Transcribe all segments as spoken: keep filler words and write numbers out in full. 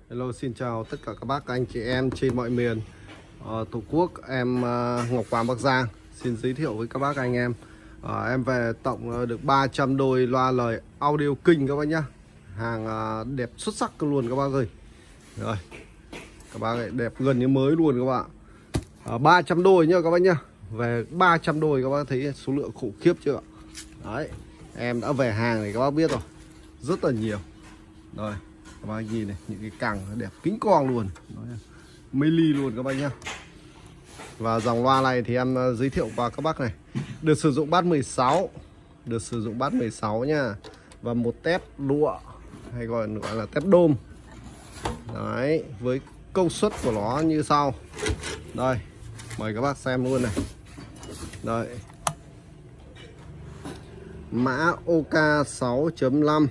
Hello, xin chào tất cả các bác, các anh chị em trên mọi miền uh, Tổ quốc. Em uh, Ngọc Quang Bắc Giang xin giới thiệu với các bác anh em. uh, Em về tổng uh, được ba trăm đôi loa lời audio kinh các bác nhá. Hàng uh, đẹp xuất sắc luôn các bác ơi. Rồi, các bác ấy đẹp gần như mới luôn các bạn. uh, ba trăm đôi nhá các bác nhá. Về ba trăm đôi các bác thấy số lượng khủng khiếp chưa ạ? Đấy, em đã về hàng này các bác biết rồi, rất là nhiều. Rồi, các bác nhìn này, những cái cẳng đẹp kính con luôn, mê ly luôn các bác nhá. Và dòng loa này thì em giới thiệu qua các bác này, được sử dụng bass mười sáu, được sử dụng bass mười sáu nha, và một tép lụa hay gọi gọi là tép đôm. Đấy, với công suất của nó như sau. Đây, mời các bác xem luôn này. Đây, mã O K sáu chấm năm,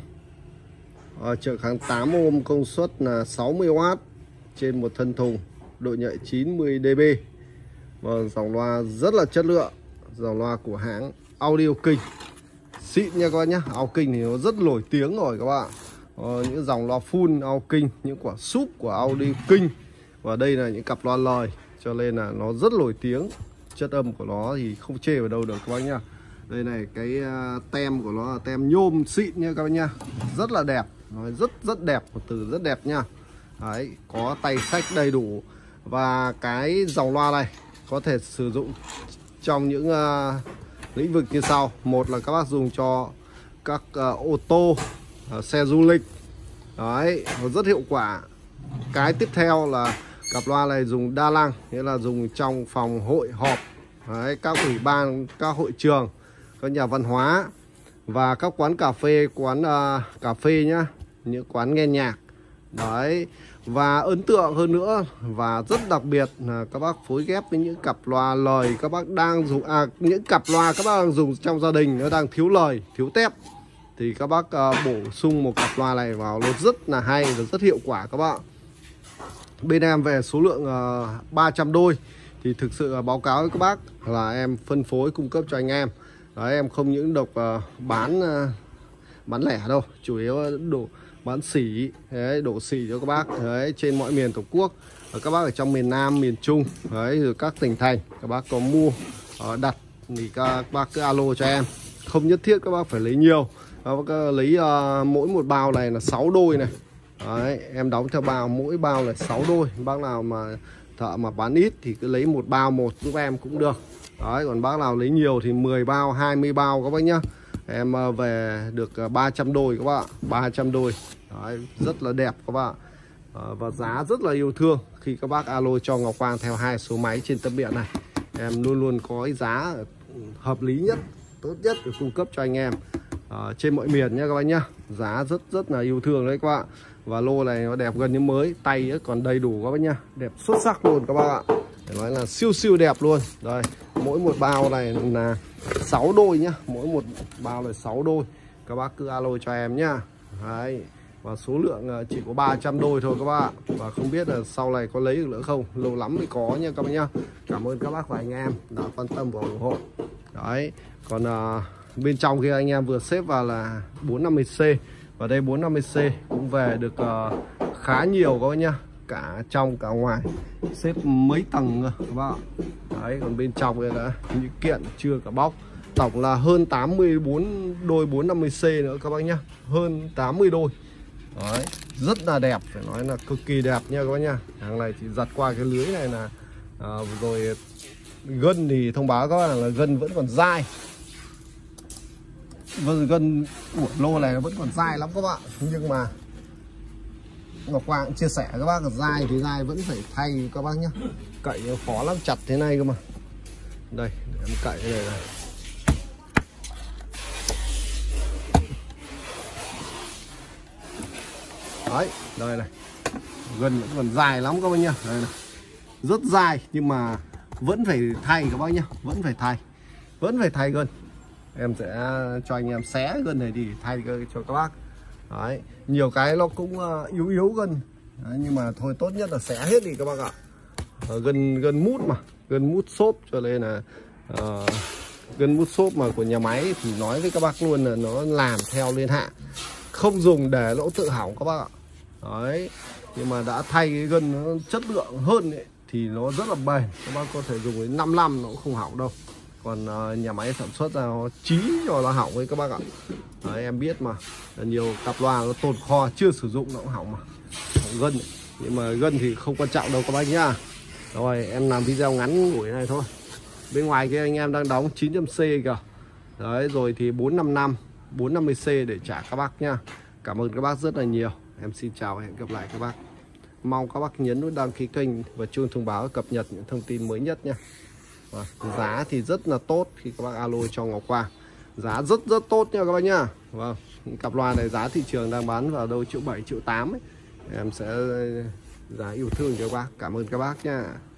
Ờ, trợ kháng tám ohm, công suất là sáu mươi oát trên một thân thùng, độ nhạy chín mươi dB. Và dòng loa rất là chất lượng, dòng loa của hãng Audio King, xịn nha các bác nhé. Audio King thì nó rất nổi tiếng rồi các bạn. ờ, Những dòng loa full Audio King, những quả súp của Audio King. Và đây là những cặp loa lời, cho nên là nó rất nổi tiếng. Chất âm của nó thì không chê vào đâu được các bác nhá. Đây này, cái uh, tem của nó là tem nhôm xịn nha các bác nhá, rất là đẹp. Nói rất rất đẹp, một từ rất đẹp nha. Đấy, có tay xách đầy đủ. Và cái dòng loa này có thể sử dụng trong những uh, lĩnh vực như sau. Một là các bác dùng cho các uh, ô tô, uh, xe du lịch. Đấy, nó rất hiệu quả. Cái tiếp theo là cặp loa này dùng đa năng, nghĩa là dùng trong phòng hội họp. Đấy, các ủy ban, các hội trường, các nhà văn hóa và các quán cà phê, quán uh, cà phê nhá, những quán nghe nhạc. Đấy, và ấn tượng hơn nữa và rất đặc biệt là các bác phối ghép với những cặp loa lời các bác đang dùng, à, những cặp loa các bác đang dùng trong gia đình nó đang thiếu lời, thiếu tép, thì các bác uh, bổ sung một cặp loa này vào nó rất là hay và rất hiệu quả các bạn. Bên em về số lượng uh, ba trăm đôi thì thực sự uh, báo cáo với các bác là em phân phối cung cấp cho anh em. Đấy, em không những độc uh, bán uh, bán lẻ đâu, chủ yếu đổ bán xỉ, đấy, đổ xỉ cho các bác đấy, trên mọi miền Tổ quốc. Ở các bác ở trong miền Nam, miền Trung, đấy, rồi các tỉnh thành các bác có mua uh, đặt thì các bác cứ alo cho em, không nhất thiết các bác phải lấy nhiều. Các bác lấy uh, mỗi một bao này là sáu đôi này. Đấy, em đóng theo bao, mỗi bao là sáu đôi. Bác nào mà thợ mà bán ít thì cứ lấy một bao một giúp em cũng được. Đấy, còn bác nào lấy nhiều thì mười bao, hai mươi bao các bác nhá. Em về được ba trăm đôi các bạn, ba trăm đôi. Đấy, rất là đẹp các bạn. À, và giá rất là yêu thương. Khi các bác alo cho Ngọc Quang theo hai số máy trên tấm biển này, em luôn luôn có cái giá hợp lý nhất, tốt nhất để cung cấp cho anh em à, trên mọi miền nhé các bác nhá. Giá rất rất là yêu thương đấy các bạn. Và lô này nó đẹp gần như mới, tay còn đầy đủ các bác nhá, đẹp xuất sắc luôn các bác ạ. Để nói là siêu siêu đẹp luôn. Đây, mỗi một bao này là sáu đôi nhá, mỗi một bao là sáu đôi. Các bác cứ alo cho em nhá. Đấy, và số lượng chỉ có ba trăm đôi thôi các bác ạ. Và không biết là sau này có lấy được nữa không, lâu lắm mới có nha các bác nhá. Cảm ơn các bác và anh em đã quan tâm và ủng hộ. Đấy, còn uh, bên trong kia anh em vừa xếp vào là bốn năm mươi C. Và đây bốn năm mươi C cũng về được uh, khá nhiều các bác nhá, cả trong cả ngoài, xếp mấy tầng các bác. Đấy, còn bên trong đây là những kiện chưa cả bóc. Tổng là hơn tám mươi bốn đôi bốn năm mươi C nữa các bác nhá, hơn tám mươi đôi. Đấy, rất là đẹp, phải nói là cực kỳ đẹp nha các bác nhá. Hàng này chỉ giặt qua cái lưới này là uh, rồi gân thì thông báo các bác là gân vẫn còn dai. Vâng, gân của lô này nó vẫn còn dai lắm các bạn. Nhưng mà Ngọc Quang chia sẻ các bác là dai thì dai vẫn phải thay các bác nhá. Cậy khó lắm, chặt thế này cơ mà. Đây, để em cậy cái này này. Đấy, đây này. Gân vẫn còn dài lắm các bác nhá. Đây này. Rất dài nhưng mà vẫn phải thay các bác nhá, vẫn phải thay. Vẫn phải thay gân. Em sẽ cho anh em xé gân này đi thay cho các bác. Đấy, nhiều cái nó cũng yếu yếu gân. Đấy, nhưng mà thôi tốt nhất là xé hết đi các bác ạ. Ờ, gân gân mút mà, gân mút xốp, cho nên là uh, gân mút xốp mà của nhà máy thì nói với các bác luôn là nó làm theo liên hạ, không dùng để lỗ tự hỏng các bác ạ. Đấy, nhưng mà đã thay cái gân nó chất lượng hơn ấy, thì nó rất là bền. Các bác có thể dùng đến năm năm nó cũng không hỏng đâu. Còn uh, nhà máy sản xuất ra nó chí rồi là hỏng ấy các bác ạ. Đấy, em biết mà, nhiều cặp loa nó tồn kho chưa sử dụng nó cũng hỏng mà, hỏng gân ấy. Nhưng mà gân thì không quan trọng đâu các bác nhá. Rồi em làm video ngắn ngủi này thôi. Bên ngoài kia anh em đang đóng chín trăm C kìa. Đấy, rồi thì bốn năm năm, bốn năm mươi C để trả các bác nhá. Cảm ơn các bác rất là nhiều. Em xin chào và hẹn gặp lại các bác. Mong các bác nhấn nút đăng ký kênh và chuông thông báo cập nhật những thông tin mới nhất nhé. Và giá thì rất là tốt khi các bác alo cho Ngọc Quang. Giá rất rất tốt nha các bác nhá. Vâng, những cặp loa này giá thị trường đang bán vào đâu triệu bảy, triệu tám ấy. Em sẽ giá yêu thương cho các bác. Cảm ơn các bác nha.